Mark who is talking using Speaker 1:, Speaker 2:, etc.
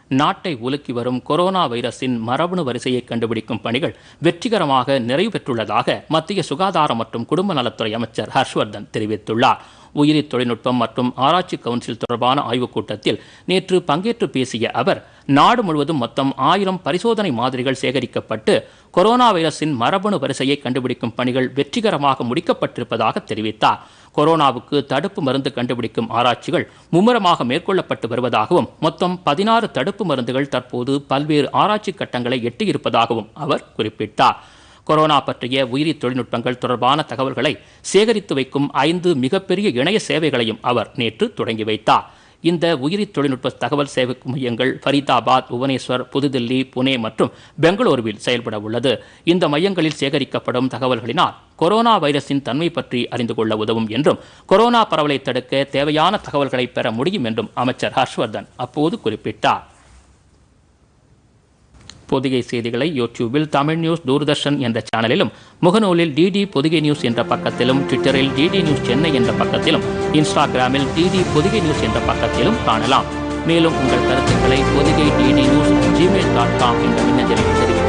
Speaker 1: நாட்டை உலுக்கி வரும் கொரோனா வைரஸின் மரபணு வரிசையை கண்டுபிடிக்கும் பணிகள் வெற்றிகரமாக நிறைவு பெற்றுள்ளதாக மத்திய சுகாதார மற்றும் குடும்ப நலத்துறை அமைச்சர் ஹர்ஷ்வர்தன் தெரிவித்துள்ளார். உயிரி தொழில்நுட்பம் மற்றும் ஆராய்ச்சி கவுன்சில் தொடர்பான ஆய்வுக் கூட்டத்தில் நேற்று பங்கேற்று பேசிய அவர், நாடு முழுவதும் மொத்தம் 1000 பரிசோதனை மாதிரிகள் சேகரிக்கப்பட்டு கொரோனா வைரஸின் மரபணு வரிசையை கண்டுபிடிக்கும் பணிகள் வெற்றிகரமாக முடிக்கப்பட்டிருப்பதாக தெரிவித்தார். கொரோனாவுக்கு தடுப்பு மருந்து கண்டுபிடிக்கும் ஆராய்ச்சிகள் மும்முரமாக மேற்கொள்ளப்பட்டு வருவதாகவும், மொத்தம் 16 தடுப்பு மருந்துகள் தற்போது பல்வேறு ஆராய்ச்சி கட்டங்களை எட்டியிருப்பதாகவும் அவர் குறிப்பிட்டார். கொரோனா பற்றிய உயிரி தொழில்நுட்பங்கள் தொடர்பான தகவல்களை சேகரித்து வைக்கும் 5 மிகப்பெரிய இணைய சேவைகளையும் அவர் நேற்று தொடங்கி வைத்தார். இந்த உயிரி தொழில்நுட்ப தகவல் சேவை மையங்கள் ஃபரீதாபாத், புவனேஸ்வர், புதுதில்லி, புனே மற்றும் பெங்களூருவில் செயல்பட உள்ளது. இந்த மையங்களில் சேகரிக்கப்படும் தகவல்களினால் கொரோனா வைரஸின் தன்மை பற்றி அறிந்து கொள்ள உதவும் என்றும், கொரோனா பரவலை தடுக்க தேவையான தகவல்களை பெற முடியும் என்றும் அமைச்சர் ஹர்ஷ்வர்தன் அப்போது குறிப்பிட்டார். பொதிகை செய்திகளை யூடியூபில் தமிழ் நியூஸ் தூர்தர்ஷன் என்ற சேனலிலும், முகநூலில் டிடி பொதிகை நியூஸ் என்ற பக்கத்திலும், ட்விட்டரில் டிடி நியூஸ் சென்னை என்ற பக்கத்திலும், இன்ஸ்டாகிராமில் டிடி பொதிகை நியூஸ் என்ற பக்கத்திலும் காணலாம். மேலும் உங்கள் கருத்துக்களை பொதிகை DD News@gmail.com என்ற மின்னஞ்சலில் தெரிவிக்கலாம்.